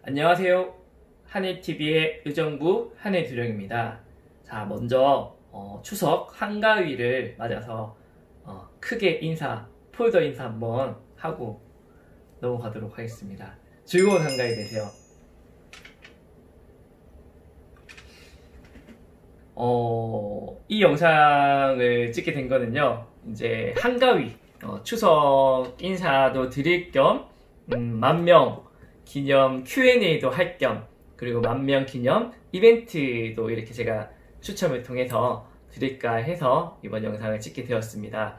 안녕하세요. 한해TV의 의정부 한해두령입니다. 자, 먼저 추석 한가위를 맞아서 크게 폴더 인사 한번 하고 넘어가도록 하겠습니다. 즐거운 한가위 되세요. 이 영상을 찍게 된 거는요, 이제 한가위 추석 인사도 드릴 겸 만명 기념 Q&A도 할 겸, 그리고 만명 기념 이벤트도 이렇게 제가 추첨을 통해서 드릴까 해서 이번 영상을 찍게 되었습니다.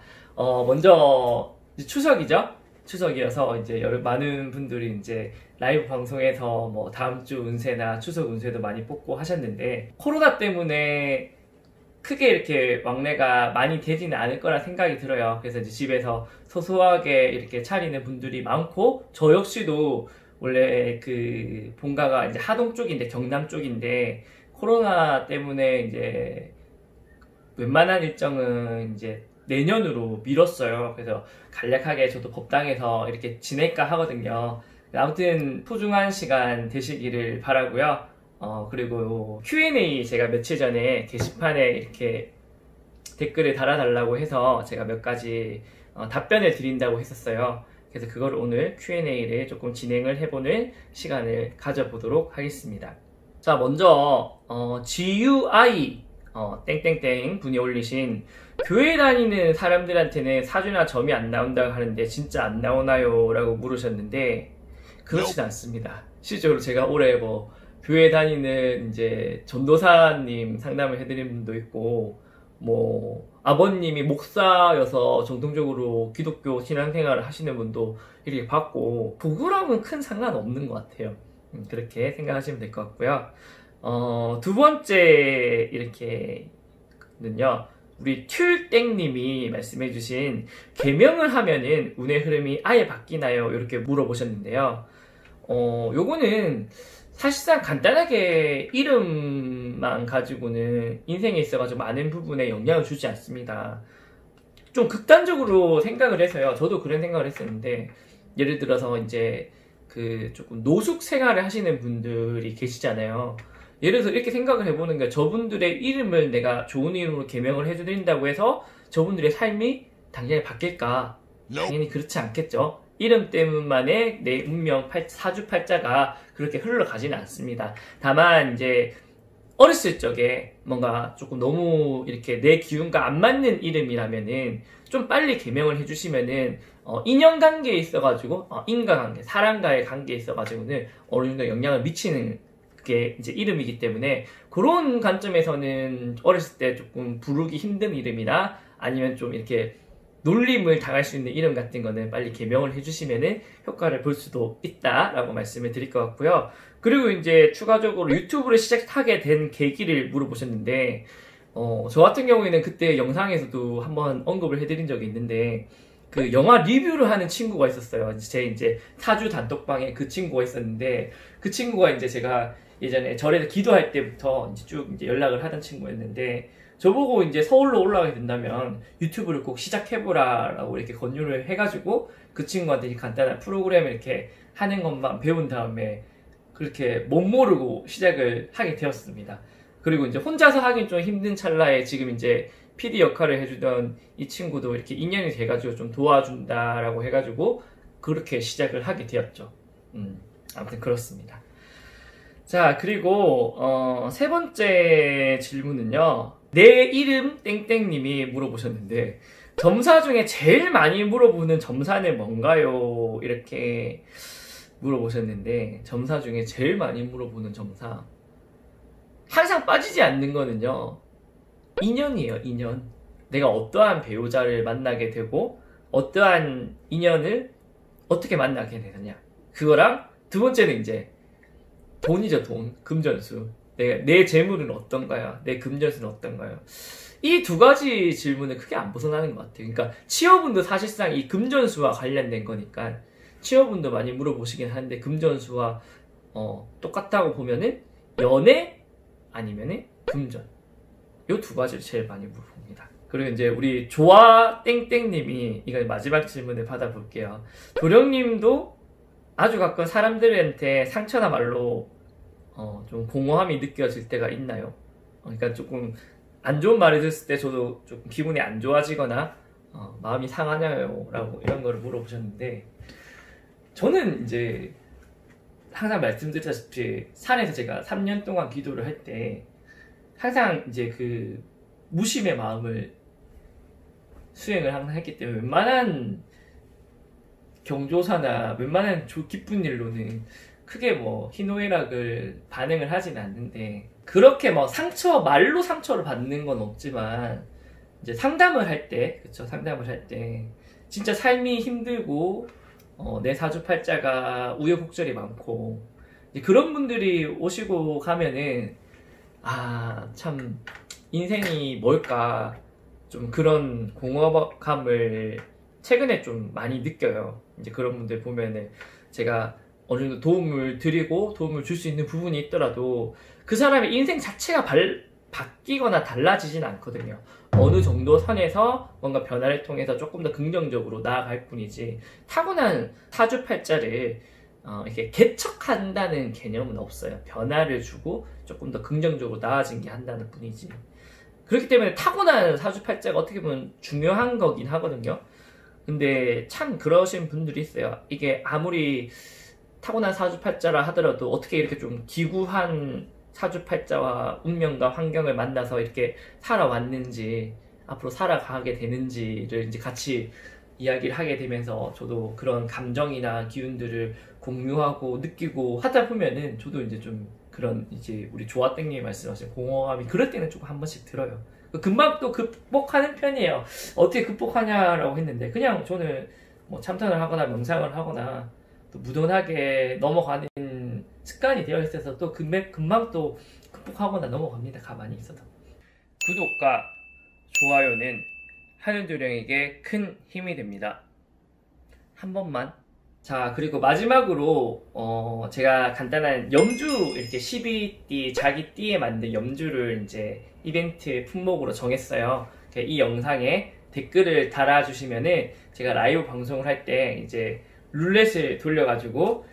먼저 추석이죠? 추석이어서 이제 많은 분들이 이제 라이브 방송에서 뭐 다음 주 운세나 추석 운세도 많이 뽑고 하셨는데, 코로나 때문에 크게 이렇게 왕래가 많이 되지는 않을 거라 생각이 들어요. 그래서 이제 집에서 소소하게 이렇게 차리는 분들이 많고, 저 역시도 원래 그 본가가 이제 하동 쪽인데, 경남 쪽인데, 코로나 때문에 이제 웬만한 일정은 이제 내년으로 미뤘어요. 그래서 간략하게 저도 법당에서 이렇게 지낼까 하거든요. 아무튼 소중한 시간 되시기를 바라고요. 그리고 Q&A 제가 며칠 전에 게시판에 이렇게 댓글을 달아달라고 해서 제가 몇 가지 답변을 드린다고 했었어요. 그래서 그걸 오늘 Q&A를 조금 진행을 해보는 시간을 가져보도록 하겠습니다. 자, 먼저 GUI 땡땡땡 분이 올리신, 교회 다니는 사람들한테는 사주나 점이 안 나온다고 하는데 진짜 안 나오나요? 라고 물으셨는데, 그렇진 않습니다. 실제로 제가 올해 뭐 교회 다니는 이제 전도사님 상담을 해드린 분도 있고, 뭐 아버님이 목사여서 정통적으로 기독교 신앙생활을 하시는 분도 이렇게 봤고, 그거랑은 큰 상관없는 것 같아요. 그렇게 생각하시면 될 것 같고요. 두 번째 이렇게는요, 우리 튤땡님이 말씀해주신 계명을 하면은 운의 흐름이 아예 바뀌나요? 이렇게 물어보셨는데요. 요거는 사실상 간단하게 이름만 가지고는 인생에 있어가지고 많은 부분에 영향을 주지 않습니다. 좀 극단적으로 생각을 해서요, 저도 그런 생각을 했었는데, 예를 들어서 이제 그 조금 노숙 생활을 하시는 분들이 계시잖아요. 예를 들어서 이렇게 생각을 해보는 게, 저분들의 이름을 내가 좋은 이름으로 개명을 해드린다고 해서 저분들의 삶이 당연히 바뀔까? 당연히 그렇지 않겠죠. 이름 때문만에 내 운명 사주팔자가 그렇게 흘러가지는 않습니다. 다만 이제 어렸을 적에 뭔가 조금 너무 이렇게 내 기운과 안 맞는 이름이라면은 좀 빨리 개명을 해주시면은 인연관계에 있어가지고 인과관계, 사람과의 관계에 있어가지고는 어느 정도 영향을 미치는 게 이제 이름이기 때문에, 그런 관점에서는 어렸을 때 조금 부르기 힘든 이름이나 아니면 좀 이렇게 놀림을 당할 수 있는 이름 같은 거는 빨리 개명을 해주시면은 효과를 볼 수도 있다라고 말씀을 드릴 것 같고요. 그리고 이제 추가적으로 유튜브를 시작하게 된 계기를 물어보셨는데, 저 같은 경우에는 그때 영상에서도 한번 언급을 해드린 적이 있는데, 그 영화 리뷰를 하는 친구가 있었어요. 제 이제 사주 단톡방에 그 친구가 있었는데, 그 친구가 이제 제가 예전에 절에서 기도할 때부터 이제 쭉 이제 연락을 하던 친구였는데, 저보고 이제 서울로 올라가게 된다면 유튜브를 꼭 시작해보라 라고 이렇게 권유를 해가지고, 그 친구한테 간단한 프로그램을 이렇게 하는 것만 배운 다음에 그렇게 못 모르고 시작을 하게 되었습니다. 그리고 이제 혼자서 하긴 좀 힘든 찰나에 지금 이제 PD 역할을 해주던 이 친구도 이렇게 인연이 돼가지고 좀 도와준다라고 해가지고 그렇게 시작을 하게 되었죠. 아무튼 그렇습니다. 자, 그리고 세 번째 질문은요, 내 이름 땡땡님이 물어보셨는데, 점사 중에 제일 많이 물어보는 점사는 뭔가요? 이렇게 물어보셨는데, 점사 중에 제일 많이 물어보는 점사, 항상 빠지지 않는 거는요, 인연이에요. 인연. 내가 어떠한 배우자를 만나게 되고 어떠한 인연을 어떻게 만나게 되느냐, 그거랑 두 번째는 이제 돈이죠. 돈, 금전수. 내 재물은 어떤가요? 내 금전수는 어떤가요? 이 두 가지 질문을 크게 안 벗어나는 것 같아요. 그러니까 취업운도 사실상 이 금전수와 관련된 거니까 취업운도 많이 물어보시긴 하는데, 금전수와 똑같다고 보면은 연애 아니면은 금전, 요 두 가지를 제일 많이 물어봅니다. 그리고 이제 우리 조아 땡땡님이, 이거 마지막 질문을 받아볼게요. 도령님도 아주 가끔 사람들한테 상처나 말로 좀 공허함이 느껴질 때가 있나요? 그러니까 조금 안 좋은 말을 듣을 때 저도 조금 기분이 안 좋아지거나 마음이 상하냐요? 라고 이런 거를 물어보셨는데, 저는 이제 항상 말씀드렸다시피 산에서 제가 3년 동안 기도를 할 때 항상 이제 그 무심의 마음을 수행을 항상 했기 때문에 웬만한 경조사나 웬만한 기쁜 일로는 크게 뭐 희노애락을 반응을 하진 않는데, 그렇게 뭐 말로 상처를 받는 건 없지만 이제 상담을 할 때, 그쵸, 상담을 할 때 진짜 삶이 힘들고 내 사주팔자가 우여곡절이 많고 이제 그런 분들이 오시고 가면은 참 인생이 뭘까, 좀 그런 공허감을 최근에 좀 많이 느껴요. 이제 그런 분들 보면은 제가 어느 정도 도움을 드리고 도움을 줄 수 있는 부분이 있더라도 그 사람의 인생 자체가 바뀌거나 달라지진 않거든요. 어느 정도 선에서 뭔가 변화를 통해서 조금 더 긍정적으로 나아갈 뿐이지, 타고난 사주팔자를 이렇게 개척한다는 개념은 없어요. 변화를 주고 조금 더 긍정적으로 나아진 게 한다는 뿐이지. 그렇기 때문에 타고난 사주팔자가 어떻게 보면 중요한 거긴 하거든요. 근데 참 그러신 분들이 있어요. 이게 아무리 타고난 사주팔자라 하더라도 어떻게 이렇게 좀 기구한 사주팔자와 운명과 환경을 만나서 이렇게 살아왔는지, 앞으로 살아가게 되는지를 이제 같이 이야기를 하게 되면서 저도 그런 감정이나 기운들을 공유하고 느끼고 하다 보면은 저도 이제 좀 그런 이제 우리 조아땡님이 말씀하신 공허함이 그럴 때는 조금 한 번씩 들어요. 금방 또 극복하는 편이에요. 어떻게 극복하냐라고 했는데, 그냥 저는 뭐 참선을 하거나 명상을 하거나 또 무던하게 넘어가는 습관이 되어 있어서 또 금방 또 극복하거나 넘어갑니다. 가만히 있어도. 구독과 좋아요는 하늘도령에게 큰 힘이 됩니다. 한 번만. 자, 그리고 마지막으로 제가 간단한 염주, 이렇게 12띠 자기 띠에 맞는 염주를 이제 이벤트 품목으로 정했어요. 이 영상에 댓글을 달아주시면은 제가 라이브 방송을 할 때 이제 룰렛을 돌려가지고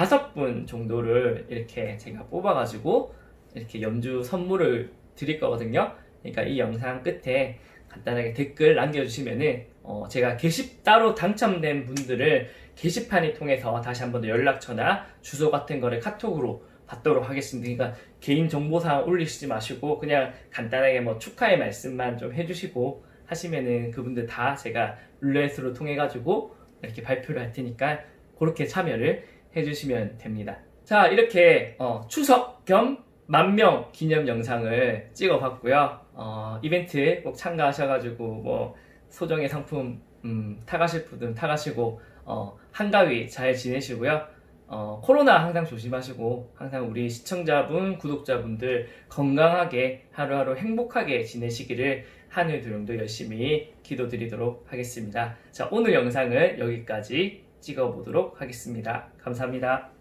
5분 정도를 이렇게 제가 뽑아가지고 이렇게 염주 선물을 드릴 거거든요. 그러니까 이 영상 끝에 간단하게 댓글 남겨주시면은 제가 따로 당첨된 분들을 게시판을 통해서 다시 한 번 더 연락처나 주소 같은 거를 카톡으로 받도록 하겠습니다. 그러니까 개인정보사항 올리시지 마시고 그냥 간단하게 뭐 축하의 말씀만 좀 해주시고 하시면은 그분들 다 제가 룰렛으로 통해 가지고 이렇게 발표를 할 테니까 그렇게 참여를 해주시면 됩니다. 자, 이렇게 추석 겸 만명 기념 영상을 찍어 봤고요. 이벤트 꼭 참가하셔가지고 뭐 소정의 상품 타가실 분은 타가시고 한가위 잘 지내시고요. 코로나 항상 조심하시고 항상 우리 시청자분, 구독자분들 건강하게 하루하루 행복하게 지내시기를 하늘도령도 열심히 기도드리도록 하겠습니다. 자, 오늘 영상을 여기까지 찍어보도록 하겠습니다. 감사합니다.